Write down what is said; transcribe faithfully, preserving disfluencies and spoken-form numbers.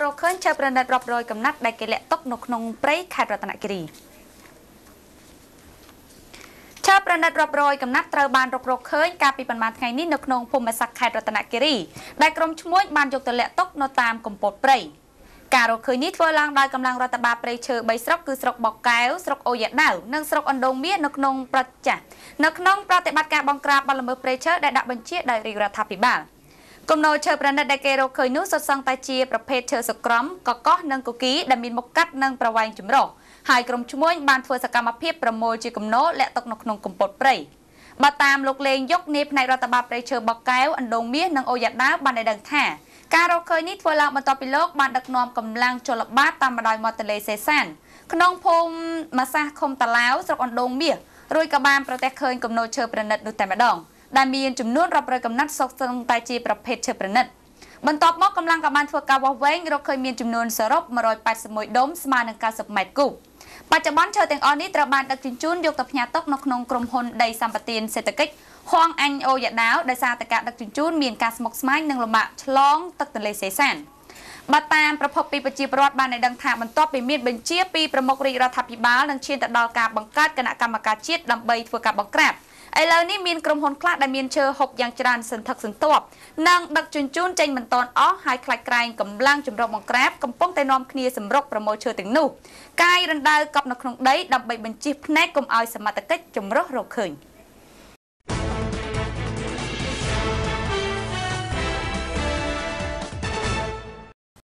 រកឃើញឈើប្រណិតរាប់រយកំណាត់ដែលគេលាក់ទុកនៅក្នុងព្រៃខេត្តរតនគិរីឈើប្រណិតរាប់រយកំណាត់ត្រូវបានរករកឃើញកាលពីប្រមាណថ្ងៃនេះនៅក្នុងភូមិសាស្ត្រខេត្តរតនគិរីដែលក្រុមឈ្មួញបានយកទៅលាក់ទុកនៅតាមកំពតព្រៃការរកឃើញនេះធ្វើឡើងដោយកម្លាំងរដ្ឋបាលព្រៃឈើបីស្រុកគឺស្រុកបកកែវស្រុកអូយ៉ាដាវនិងស្រុកអណ្ដូងមាសនៅក្នុងប្រតិចាស់នៅក្នុងប្រតិបត្តិការបង្ក្រាបបទល្មើសព្រៃឈើដែលដាក់បញ្ជាដោយរាជរដ្ឋាភិបាលគំនរឈើប្រណិតដែលគេរកឃើញនោះសុទ្ធសឹងតែជាប្រភេទឈើសក្រំកកោះនិងកគីដែលមានមុខកាត់និងប្រវែងចម្រុះហើយក្រុមឈ្មួញបានធ្វើសកម្មភាពប្រមូលជាគំនរលាក់ទុកនៅក្នុងកំពតព្រៃបើតាមលោកលេងយកនាយផ្នែករដ្ឋបាលព្រៃឈើបកកែវអណ្ដូងមាសនិងអូយ៉ាដាវបានឲ្យដឹងថាការរកឃើញនេះធ្វើឡើងបន្ទាប់ពីលោកបានដឹកនាំកម្លាំងចលបាតតាមបណ្ដោយមាត់ទន្លេសេសានក្នុងភូមិមាសាសឃុំតាឡាវស្រុកអណ្ដូងមាសរួចក៏បានប្រទះឃើញគំនរឈើប្រណិតនោះតែម្ដងដែលមានចំនួនរាប់រយកំណាត់សុទ្ធសឹងតែជាប្រភេទឈើប្រណិតបន្ទាប់មកកម្លាំងក៏បានធ្វើការវាស់វែងរកឃើញមានចំនួនសរុបមួយរយប៉ែតសិបមួយដុំស្មើនឹងកៅសិបម៉ែត្រគូបបច្ចុប្បន្នឈើទាំងអស់នេះត្រូវបានដឹកជញ្ជូនយកទៅផ្ញើទុកនៅក្នុងក្រុមហ៊ុនដីសម្បត្តិសេដ្ឋកិច្ចហងអញអូយ៉ាដាវដោយសារតែការដឹកជញ្ជូនមានការស្មុគស្មាញនិងលំបាកឆ្លងទឹកទន្លេសេសានបើតាមប្រភពពីប្រជាពលរដ្ឋបានឲ្យដឹងថាបន្ទាប់ពីមានបញ្ជាពីប្រមុខរាជរដ្ឋាភិបាលនឹងឈានទៅដល់ការបង្កើតគណៈកម្មការជាតិដើម្បីធ្វើការបង្ក្រាបឥឡូវនេះមានក្រុមហ៊ុនខ្លះដែលមានឈើហូបយ៉ាងច្រើនសន្ធឹកសន្ធាប់និងដឹកជញ្ជូនចេញមិនទាន់អស់ហើយខ្លាចក្រែងកម្លាំងចម្រុះបង្ក្រាបកំពុងតែនាំគ្នាសម្រុកប្រមូលឈើទាំងនោះកាយរណ្ដៅកប់នៅក្នុងដីដើម្បីបញ្ជិះភ្នែកកុំឲ្យសមត្ថកិច្ចចម្រុះរកឃើញ